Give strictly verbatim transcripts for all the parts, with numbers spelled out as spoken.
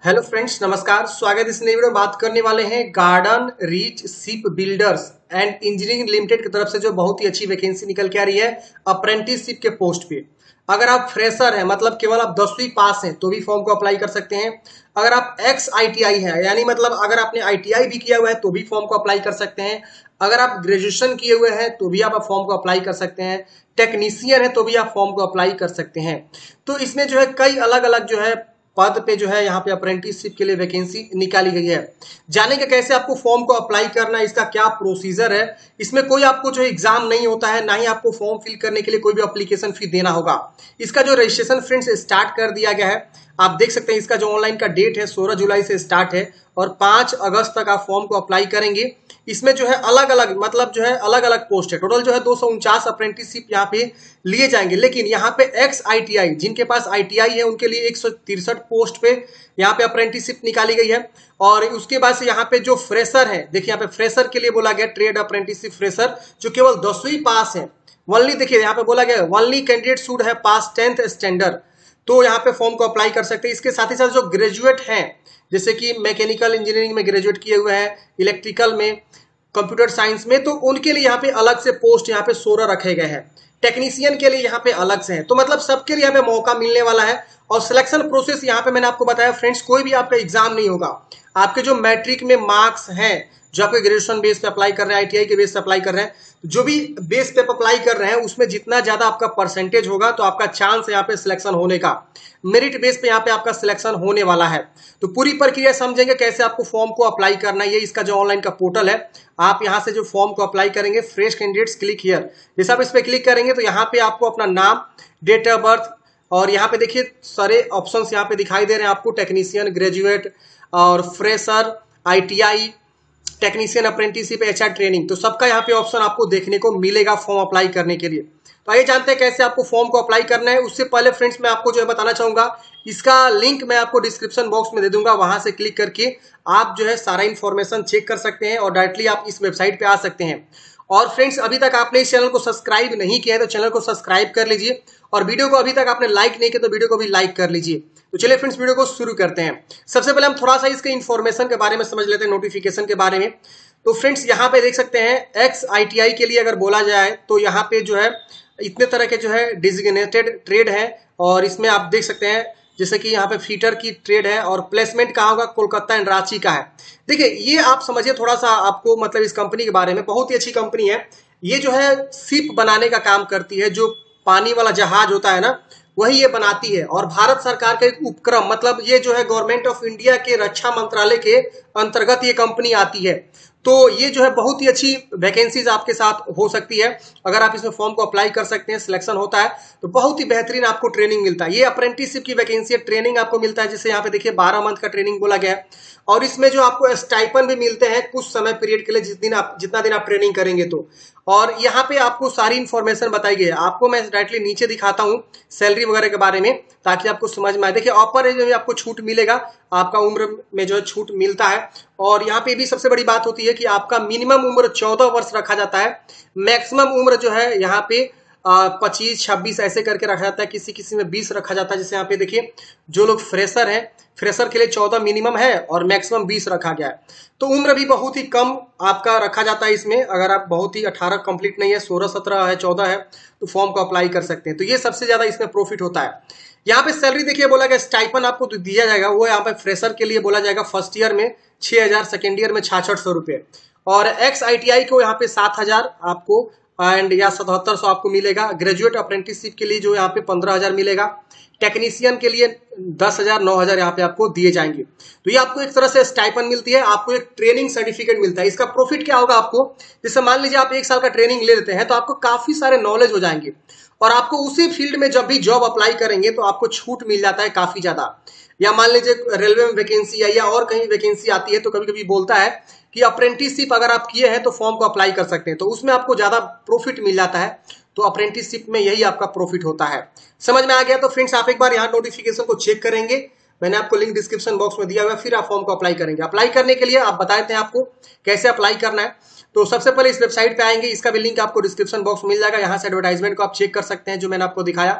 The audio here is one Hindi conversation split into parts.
हेलो फ्रेंड्स, नमस्कार। स्वागत है। इस नई वीडियो में बात करने वाले हैं Garden Reach Shipbuilders and Engineering Limited की तरफ से जो बहुत ही अच्छी वैकेंसी निकल के आ रही है अप्रेंटिसशिप के पोस्ट पे। अगर आप फ्रेशर हैं, मतलब केवल आप दसवीं पास हैं, तो भी फॉर्म को अप्लाई कर सकते हैं। अगर आप एक्स आईटीआई हैं, यानी मतलब अगर आपने आईटीआई भी किया हुआ है तो भी फॉर्म को अप्लाई कर सकते हैं। अगर आप ग्रेजुएशन किए हुए हैं तो भी आप फॉर्म को अप्लाई कर सकते हैं। टेक्नीशियन है तो भी आप फॉर्म को अप्लाई कर सकते हैं। तो इसमें जो है कई अलग अलग जो है पद पे जो है यहाँ पे अप्रेंटिसशिप के लिए वैकेंसी निकाली गई है। जानेंगे कैसे आपको फॉर्म को अप्लाई करना है, इसका क्या प्रोसीजर है। इसमें कोई आपको जो एग्जाम नहीं होता है, ना ही आपको फॉर्म फिल करने के लिए कोई भी एप्लीकेशन फी देना होगा। इसका जो रजिस्ट्रेशन फ्रेंड्स स्टार्ट कर दिया गया है, आप देख सकते हैं। इसका जो ऑनलाइन का डेट है सोलह जुलाई से स्टार्ट है और पांच अगस्त तक आप फॉर्म को अप्लाई करेंगे। इसमें जो है अलग अलग मतलब जो है अलग अलग पोस्ट है। टोटल जो है दो सौ उनचास अप्रेंटिसशिप यहाँ पे लिए जाएंगे। लेकिन यहाँ पे एक्स आईटीआई, जिनके पास आईटीआई है, उनके लिए एक सौ तिरसठ पोस्ट पे यहाँ पे अप्रेंटिसशिप निकाली गई है। और उसके बाद से यहाँ पे जो फ्रेशर है, देखिए यहाँ पे फ्रेशर के लिए बोला गया ट्रेड अप्रेंटिसशिप फ्रेशर, जो केवल दसवीं पास है। वनली देखिए यहाँ पे बोला गया वनली कैंडिडेट शुड है पास टेंथ स्टैंडर्ड, तो यहाँ पे फॉर्म को अप्लाई कर सकते हैं। इसके साथ ही साथ जो ग्रेजुएट हैं, जैसे कि मैकेनिकल इंजीनियरिंग में ग्रेजुएट किए हुए हैं, इलेक्ट्रिकल में, कंप्यूटर साइंस में, तो उनके लिए यहाँ पे अलग से पोस्ट यहाँ पे सोलह रखे गए हैं। टेक्नीशियन के लिए यहाँ पे अलग से है। तो मतलब सबके लिए यहाँ पे मौका मिलने वाला है। और सिलेक्शन प्रोसेस यहाँ पे मैंने आपको बताया फ्रेंड्स, कोई भी आपका एग्जाम नहीं होगा। आपके जो मैट्रिक में मार्क्स हैं, जो आपके ग्रेजुएशन बेस पे अप्लाई कर रहे हैं, आईटीआई के बेस पे अप्लाई कर रहे हैं, जो भी बेस पे अप्लाई कर रहे हैं, उसमें जितना ज्यादा आपका परसेंटेज होगा तो आपका चांस है यहाँ पे सिलेक्शन होने का। मेरिट बेस पे यहाँ पे आपका सिलेक्शन होने वाला है। तो पूरी प्रक्रिया समझेंगे कैसे आपको फॉर्म को अप्लाई करना है। ये इसका जो ऑनलाइन का पोर्टल है, आप यहाँ से जो फॉर्म को अप्लाई करेंगे, फ्रेश कैंडिडेट्स क्लिक हियर, जैसे आप इस पे क्लिक करेंगे तो यहाँ पे आपको अपना नाम, डेट ऑफ बर्थ, और यहाँ पे देखिए सारे ऑप्शंस यहाँ पे दिखाई दे रहे हैं आपको, टेक्नीशियन, ग्रेजुएट और fresher, ITI, technician, apprenticeship, HR training, तो सबका यहाँ पे ऑप्शन आपको देखने को मिलेगा फॉर्म अप्लाई करने के लिए। तो आइए जानते हैं कैसे आपको फॉर्म को अप्लाई करना है। उससे पहले फ्रेंड्स मैं आपको जो है बताना चाहूंगा, इसका लिंक मैं आपको डिस्क्रिप्शन बॉक्स में दे दूंगा। वहां से क्लिक करके आप जो है सारा इन्फॉर्मेशन चेक कर सकते हैं और डायरेक्टली आप इस वेबसाइट पे आ सकते हैं। और फ्रेंड्स, अभी तक आपने इस चैनल को सब्सक्राइब नहीं किया है तो चैनल को सब्सक्राइब कर लीजिए, और वीडियो को अभी तक आपने लाइक नहीं किया तो वीडियो को भी लाइक कर लीजिए। तो चलिए फ्रेंड्स, वीडियो को शुरू करते हैं। सबसे पहले हम थोड़ा सा इसके इन्फॉर्मेशन के बारे में समझ लेते हैं, नोटिफिकेशन के बारे में। तो फ्रेंड्स, यहाँ पे देख सकते हैं एक्स आईटीआई के लिए अगर बोला जाए तो यहाँ पे जो है इतने तरह के जो है डिजिग्नेटेड ट्रेड है। और इसमें आप देख सकते हैं जैसे कि यहाँ पे फीटर की ट्रेड है, और प्लेसमेंट कहाँ होगा, कोलकाता एंड रांची का है। देखिए ये आप समझिए थोड़ा सा आपको, मतलब इस कंपनी के बारे में, बहुत ही अच्छी कंपनी है। ये जो है शिप बनाने का काम करती है, जो पानी वाला जहाज होता है ना, वही ये बनाती है। और भारत सरकार का एक उपक्रम, मतलब ये जो है गवर्नमेंट ऑफ इंडिया के रक्षा मंत्रालय के अंतर्गत ये कंपनी आती है। तो ये जो है बहुत ही अच्छी वैकेंसीज आपके साथ हो सकती है। अगर आप इसमें फॉर्म को अप्लाई कर सकते हैं, सिलेक्शन होता है तो बहुत ही बेहतरीन आपको ट्रेनिंग मिलता है। ये अप्रेंटिसशिप की वैकेंसी है, ट्रेनिंग आपको मिलता है, जैसे यहाँ पे देखिए बारह मंथ का ट्रेनिंग बोला गया है। और इसमें जो आपको स्टाइपन भी मिलते हैं कुछ समय पीरियड के लिए, जिस दिन आप जितना दिन आप ट्रेनिंग करेंगे तो। और यहाँ पे आपको सारी इन्फॉर्मेशन बताई गई है। आपको मैं डायरेक्टली नीचे दिखाता हूँ सैलरी वगैरह के बारे में, ताकि आपको समझ में आए। देखिए ऑफर में आपको छूट मिलेगा, आपका उम्र में जो है छूट मिलता है। और यहाँ पे भी सबसे बड़ी बात होती है कि आपका मिनिमम उम्र चौदह वर्ष रखा जाता है, मैक्सिमम उम्र जो है यहाँ पे पच्चीस छब्बीस ऐसे करके रखा जाता है, किसी किसी में बीस रखा जाता है। जैसे यहाँ पे देखिए जो लोग फ्रेशर हैं, फ्रेशर के लिए चौदह मिनिमम है और मैक्सिमम बीस रखा गया है। तो उम्र भी बहुत ही कम आपका रखा जाता है इसमें। अगर आप बहुत ही अठारह कंप्लीट नहीं है, सोलह सत्रह है, चौदह है, तो फॉर्म को अप्लाई कर सकते हैं। तो ये सबसे ज्यादा इसमें प्रॉफिट होता है। यहाँ पे सैलरी देखिए बोला गया स्टाइपन आपको दिया जाएगा, वो यहाँ पे फ्रेशर के लिए बोला जाएगा फर्स्ट ईयर में छह हजार, सेकेंड ईयर में छाछठ सौ रुपए, और एक्स आईटीआई को यहाँ पे सात हजार आपको एंड या सतहत्तर सौ आपको मिलेगा। ग्रेजुएट अप्रेंटिसशिप के लिए जो यहाँ पे पंद्रह हजार मिलेगा। टेक्नीशियन के लिए दस हजार नौ हजार यहाँ पे आपको दिए जाएंगे। तो ये आपको एक तरह से स्टाइपन मिलती है, आपको एक ट्रेनिंग सर्टिफिकेट मिलता है। इसका प्रॉफिट क्या होगा आपको, जैसे मान लीजिए आप एक साल का ट्रेनिंग ले लेते हैं तो आपको काफी सारे नॉलेज हो जाएंगे, और आपको उसी फील्ड में जब भी जॉब अप्लाई करेंगे तो आपको छूट मिल जाता है काफी ज्यादा। या मान लीजिए रेलवे में वैकेंसी है या और कहीं वैकेंसी आती है, तो कभी कभी बोलता है कि अप्रेंटिसशिप अगर आप किए हैं तो फॉर्म को अप्लाई कर सकते हैं, तो उसमें आपको ज्यादा प्रॉफिट मिल जाता है। तो अप्रेंटिसशिप में यही आपका प्रॉफिट होता है। समझ में आ गया? तो फ्रेंड्स, आप एक बार यहाँ नोटिफिकेशन को चेक करेंगे, मैंने आपको लिंक डिस्क्रिप्शन बॉक्स में दिया हुआ है, फिर आप फॉर्म को अप्लाई करेंगे। अप्लाई करने के लिए आप बता देते हैं आपको कैसे अप्लाई करना है। तो सबसे पहले इस वेबसाइट पे आएंगे, इसका भी लिंक आपको डिस्क्रिप्शन बॉक्स में मिल जाएगा। यहाँ से एडवर्टाइजमेंट को आप चेक कर सकते हैं जो मैंने आपको दिखाया।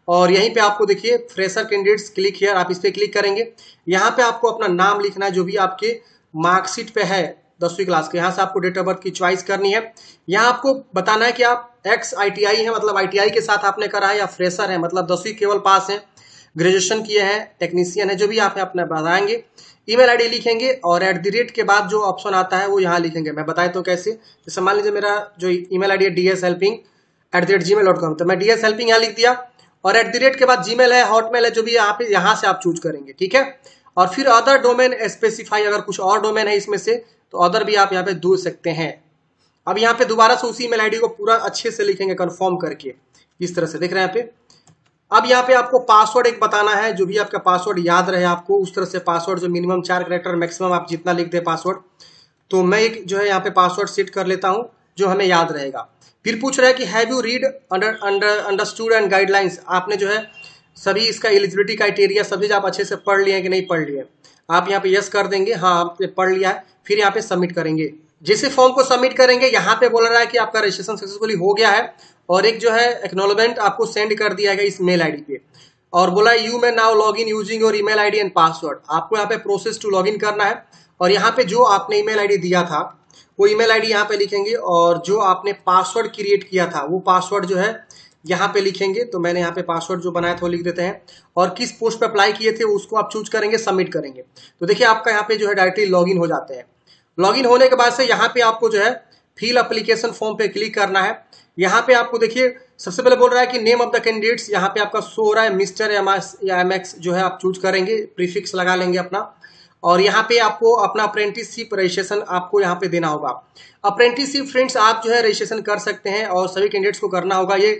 और यहीं पे आपको देखिए फ्रेशर कैंडिडेट्स क्लिक हियर, आप इस पे क्लिक करेंगे। यहाँ पे आपको अपना नाम लिखना है जो भी आपके मार्कशीट पे है दसवीं क्लास के। यहाँ से आपको डेट ऑफ बर्थ की चॉइस करनी है। यहाँ आपको बताना है कि आप एक्स आईटीआई है मतलब आईटीआई के साथ आपने करा है, या फ्रेशर है मतलब दसवीं केवल पास है, ग्रेजुएशन किए हैं, टेक्नीशियन है, जो भी आप अपना बताएंगे। ईमेल आईडी लिखेंगे और एट द रेट के बाद जो ऑप्शन आता है वो यहाँ लिखेंगे। मैं बताए तो कैसे, जैसे मान लीजिए मेरा जो ईमेल आईडी है D S helping at the rate Gmail dot com, तो मैं डी एस हेल्पिंग यहाँ लिख दिया और एट द रेट के बाद जीमेल है, हॉटमेल है, जो भी यहाँ पे यहाँ से आप चूज करेंगे, ठीक है। और फिर अदर डोमेन स्पेसिफाई, अगर कुछ और डोमेन है इसमें से तो अदर भी आप यहाँ पे दूर सकते हैं। अब यहाँ पे दोबारा से उसी ईमेल आईडी को पूरा अच्छे से लिखेंगे कंफर्म करके, इस तरह से देख रहे हैं यहाँ पे। अब यहाँ पे आपको पासवर्ड एक बताना है, जो भी आपका पासवर्ड याद रहे आपको उस तरह से पासवर्ड, जो मिनिमम चार कैरेक्टर मैक्सिमम आप जितना लिख दे पासवर्ड। तो मैं एक जो है यहाँ पे पासवर्ड सेट कर लेता हूँ जो हमें याद रहेगा। फिर पूछ रहा है कि have you read under under understood and guidelines, आपने जो है सभी इसका एलिजिबिलिटी क्राइटेरिया सभी आप अच्छे से पढ़ लिए हैं कि नहीं पढ़ लिए। आप यहाँ पे यस कर देंगे, हाँ आपने पढ़ लिया है। फिर यहाँ पे सबमिट करेंगे। जैसे फॉर्म को सबमिट करेंगे यहाँ पे बोल रहा है कि आपका रजिस्ट्रेशन सक्सेसफुली हो गया है और एक जो है एक्नॉलेजमेंट आपको सेंड कर दिया गया इस मेल आईडी पे, और बोला you may now log in using your email ID and password. आपको यहाँ पे प्रोसेस टू लॉग इन करना है और यहाँ पे जो आपने ईमेल आईडी दिया था वो ईमेल आईडी यहाँ पे लिखेंगे और जो आपने पासवर्ड क्रिएट किया था वो पासवर्ड जो है यहाँ पे लिखेंगे। तो मैंने यहाँ पे पासवर्ड जो बनाया था वो लिख देते हैं और किस पोस्ट पे अप्लाई किए थे उसको आप चूज करेंगे, सबमिट करेंगे। तो देखिए आपका यहाँ पे जो है डायरेक्टली लॉगिन हो जाते हैं। लॉगिन होने के बाद से यहाँ पे आपको जो है फिल एप्लीकेशन फॉर्म पे क्लिक करना है। यहाँ पे आपको देखिए सबसे पहले बोल रहा है कि नेम ऑफ द कैंडिडेट्स, यहाँ पे आपका शो हो रहा है मिस्टर या एम एक्स जो है आप चूज करेंगे, प्रीफिक्स लगा लेंगे अपना। और यहाँ पे आपको अपना अप्रेंटिसशिप रजिस्ट्रेशन आपको यहाँ पे देना होगा। अप्रेंटिसशिप फ्रेंड्स आप जो है रजिस्ट्रेशन कर सकते हैं और सभी कैंडिडेट्स को करना होगा। ये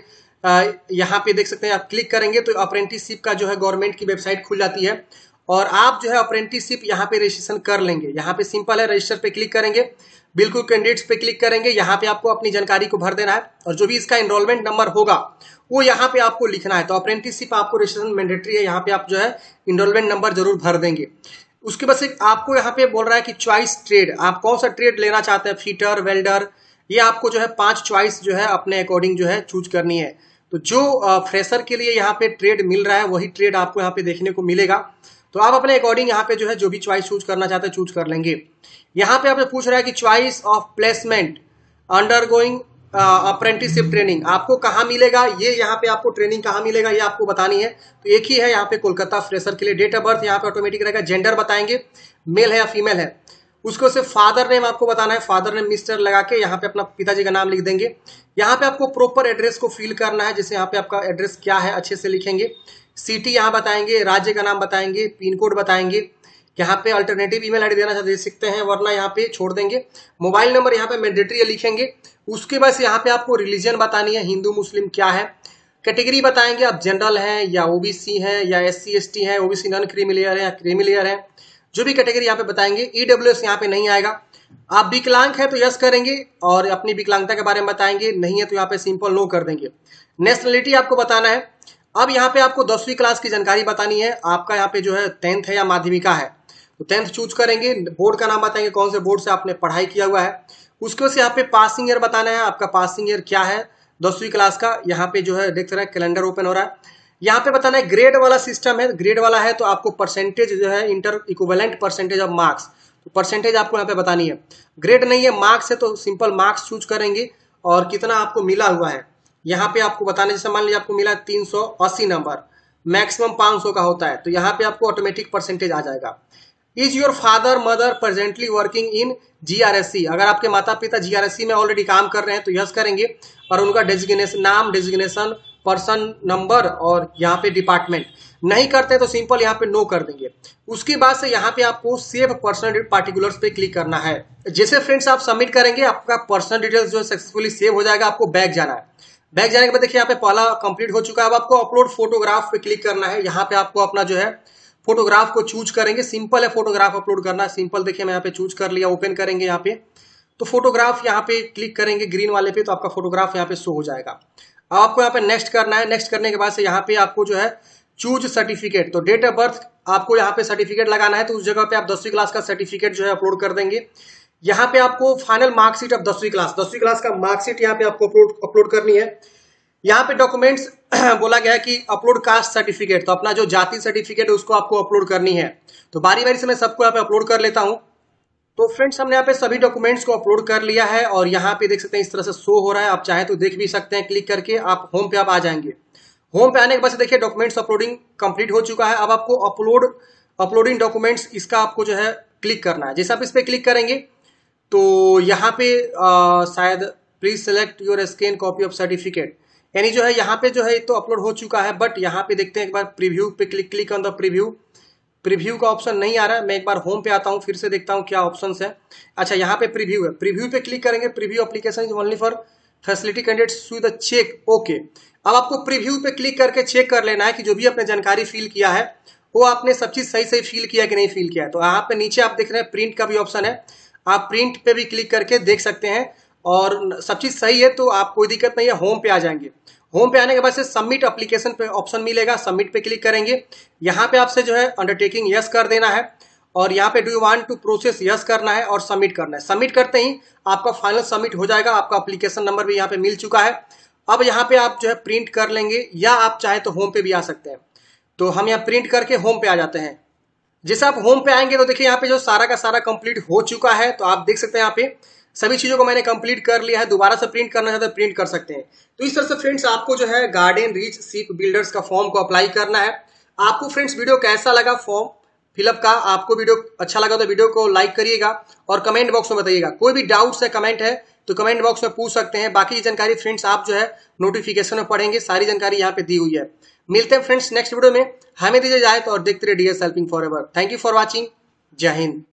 यहाँ पे देख सकते हैं, आप क्लिक करेंगे तो अप्रेंटिसशिप का जो है गवर्नमेंट की वेबसाइट खुल जाती है और आप जो है अप्रेंटिसशिप यहाँ पे रजिस्ट्रेशन कर लेंगे। यहाँ पे सिंपल है, रजिस्टर पे क्लिक करेंगे, बिल्कुल कैंडिडेट्स पे क्लिक करेंगे। यहाँ पे आपको अपनी जानकारी को भर देना है और जो भी इसका एनरोलमेंट नंबर होगा वो यहाँ पे आपको लिखना है। तो अप्रेंटिसशिप आपको रजिस्ट्रेशन मैंडेटरी है, यहाँ पे आप जो है एनरोलमेंट नंबर जरूर भर देंगे। उसके बाद से आपको यहाँ पे बोल रहा है कि चॉइस ट्रेड, आप कौन सा ट्रेड लेना चाहते हैं, फीटर, वेल्डर, ये आपको जो है पांच चॉइस जो है अपने अकॉर्डिंग जो है चूज करनी है। तो जो फ्रेशर के लिए यहाँ पे ट्रेड मिल रहा है वही ट्रेड आपको यहाँ पे देखने को मिलेगा। तो आप अपने अकॉर्डिंग यहाँ पे जो है जो भी चॉइस चूज करना चाहते हैं चूज कर लेंगे। यहाँ पे आपसे पूछ रहा है कि choice of placement undergoing apprenticeship training, आपको कहाँ मिलेगा, ये यहाँ पे आपको ट्रेनिंग कहाँ मिलेगा ये आपको बतानी है। तो एक ही है यहाँ पे कोलकाता फ्रेशर के लिए। डेट ऑफ बर्थ यहाँ पे ऑटोमेटिक रहेगा, जेंडर बताएंगे मेल है या फीमेल है। उसको से फादर नेम आपको बताना है, फादर नेम मिस्टर लगा के यहाँ पे अपना पिताजी का नाम लिख देंगे। यहाँ पे आपको प्रॉपर एड्रेस को फिल करना है, जैसे यहाँ पे आपका एड्रेस क्या है अच्छे से लिखेंगे। सिटी यहाँ बताएंगे, राज्य का नाम बताएंगे, पिन कोड बताएंगे। यहाँ पे अल्टरनेटिव ईमेल आईडी देना दे सकते हैं वरना यहाँ पे छोड़ देंगे। मोबाइल नंबर यहाँ पे मैंडेटरी लिखेंगे। उसके बाद यहाँ पे आपको रिलीजन बतानी है, हिंदू मुस्लिम क्या है। कैटेगरी बताएंगे, आप जनरल हैं या ओबीसी है या एस सी एस टी है, ओबीसी नॉन क्रीमिलियर है या क्रीमिलियर है, जो भी कैटेगरी यहाँ पे बताएंगे। ईडब्ल्यूएस यहाँ पे नहीं आएगा। आप विकलांग है तो यस करेंगे और अपनी विकलांगता के बारे में बताएंगे, नहीं है तो यहाँ पे सिंपल नो कर देंगे। नेशनलिटी आपको बताना है। अब यहाँ पे आपको दसवीं क्लास की जानकारी बतानी है, आपका यहाँ पे जो है टेंथ है या माध्यमिका है तो टेंथ चूज करेंगे। बोर्ड का नाम बताएंगे, कौन से बोर्ड से आपने पढ़ाई किया हुआ है। उसके बाद यहाँ पे पासिंग ईयर बताना है, आपका पासिंग ईयर क्या है दसवीं क्लास का। यहाँ पे जो है देख रहे हैं कैलेंडर ओपन हो रहा है। यहाँ पे बताना है ग्रेड वाला सिस्टम है, ग्रेड वाला है तो आपको परसेंटेज जो है inter equivalent percentage of marks, तो परसेंटेज आपको यहाँ पे बतानी है। ग्रेड नहीं है मार्क्स है तो सिंपल मार्क्स चूज करेंगे और कितना आपको मिला हुआ है यहाँ पे आपको बताने। जैसे मान लीजिए आपको मिला तीन सौ अस्सी नंबर, मैक्सिमम पाँच सौ का होता है तो यहाँ पे आपको ऑटोमेटिक परसेंटेज आ जाएगा। Is your father mother presently working in GRSC, अगर आपके माता पिता जीआरएससी में ऑलरेडी काम कर रहे हैं तो यस करेंगे और उनका डेजिग्नेशन नाम, डेजिग्नेशन, पर्सन नंबर और यहाँ पे डिपार्टमेंट। नहीं करते तो सिंपल यहाँ पे नो कर देंगे। उसके बाद से यहाँ पे आपको सेव पर्सनल पार्टिकुलर्स पे क्लिक करना है। जैसे फ्रेंड्स आप सबमिट करेंगे आपका पर्सनल डिटेल्स जो सक्सेसफुली सेव हो जाएगा। आपको बैक जाना है, बैक जाने के बाद देखिए यहाँ पे पहला कंप्लीट हो चुका है। अब आपको अपलोड फोटोग्राफ पे क्लिक करना है। यहाँ पे आपको अपना जो है फोटोग्राफ को चूज करेंगे, सिंपल है फोटोग्राफ अपलोड करना, सिंपल देखिए मैं यहाँ पे चूज कर लिया। ओपन करेंगे यहाँ पे तो फोटोग्राफ यहाँ पे क्लिक करेंगे ग्रीन वाले पे तो आपका फोटोग्राफ यहाँ पे शो हो जाएगा। अब आपको यहाँ पे नेक्स्ट करना है। नेक्स्ट करने के बाद से यहाँ पे आपको जो है चूज सर्टिफिकेट, तो डेट ऑफ बर्थ आपको यहाँ पे सर्टिफिकेट लगाना है तो उस जगह पे आप दसवीं क्लास का सर्टिफिकेट जो है अपलोड कर देंगे। यहाँ पे आपको फाइनल मार्कशीट ऑफ दसवीं क्लास, दसवीं क्लास का मार्कशीट यहाँ पे आपको अपलोड अपलोड करनी है। यहाँ पे डॉक्यूमेंट्स बोला गया है कि अपलोड कास्ट सर्टिफिकेट, तो अपना जो जाति सर्टिफिकेट है उसको आपको अपलोड करनी है। तो बारी बारी से मैं सबको यहाँ पे अपलोड कर लेता हूँ। तो फ्रेंड्स हमने यहाँ पे सभी डॉक्यूमेंट्स को अपलोड कर लिया है और यहाँ पे देख सकते हैं इस तरह से शो हो रहा है। आप चाहे तो देख भी सकते हैं, क्लिक करके आप होम पे आप आ जाएंगे। होम पे आने के बाद से देखिए डॉक्यूमेंट्स अपलोडिंग कंप्लीट हो चुका है। अब आपको अपलोड अपलोडिंग डॉक्यूमेंट्स इसका आपको जो है क्लिक करना है। जैसे आप इस पे क्लिक करेंगे तो यहाँ पे आ, शायद please select your scan copy of certificate, यानी जो है यहाँ पे जो है तो अपलोड हो चुका है। बट यहाँ पे देखते हैं एक बार प्रीव्यू पे click click on the preview. Preview का ऑप्शन नहीं आ रहा है। मैं एक बार होम पे आता हूँ, फिर से देखता हूँ क्या ऑप्शंस है। अच्छा, यहाँ पे प्रीव्यू है, प्रीव्यू पे क्लिक करेंगे। Preview application is only for facility candidates with the check. Okay, अब आपको प्रीव्यू पे क्लिक करके चेक कर लेना है कि जो भी आपने जानकारी फिल किया है वो आपने सब चीज सही सही फिल किया कि नहीं फिल किया है। तो यहाँ पे नीचे आप देख रहे हैं प्रिंट का भी ऑप्शन है, आप प्रिंट पे भी क्लिक करके देख सकते हैं और सब चीज सही है तो आप कोई दिक्कत नहीं है। होम पे आ जाएंगे। होम पे आने के बाद से सबमिट एप्लीकेशन पे ऑप्शन मिलेगा, सबमिट पे क्लिक करेंगे। यहाँ पे आपसे जो है अंडरटेकिंग यस कर देना है और यहाँ पे do you want to process yes करना है और सबमिट करना है। सबमिट करते ही आपका फाइनल सबमिट हो जाएगा। आपका एप्लीकेशन नंबर भी यहाँ पे मिल चुका है। अब यहाँ पे आप जो है प्रिंट कर लेंगे या आप चाहे तो होम पे भी आ सकते हैं। तो हम यहाँ प्रिंट करके होम पे आ जाते हैं। जैसे आप होम पे आएंगे तो देखिए यहाँ पे जो सारा का सारा कंप्लीट हो चुका है। तो आप देख सकते हैं यहाँ पे सभी चीजों को मैंने कंप्लीट कर लिया है। दोबारा से प्रिंट करना चाहते हैं प्रिंट कर सकते हैं। तो इस तरह से फ्रेंड्स आपको जो है गार्डन रीच शिप बिल्डर्स का फॉर्म को अप्लाई करना है। आपको फ्रेंड्स वीडियो कैसा लगा फॉर्म फिलअप का? आपको वीडियो अच्छा लगा तो वीडियो को लाइक करिएगा और कमेंट बॉक्स में बताइएगा। कोई भी डाउट्स है कमेंट है तो कमेंट बॉक्स में पूछ सकते हैं। बाकी जानकारी फ्रेंड्स आप जो है नोटिफिकेशन में पढ़ेंगे, सारी जानकारी यहाँ पे दी हुई है। मिलते हैं फ्रेंड्स नेक्स्ट वीडियो में। हमें दीजिए इजाजत और देखते रहिए DS helping forever. Thank you for watching. जय हिंद।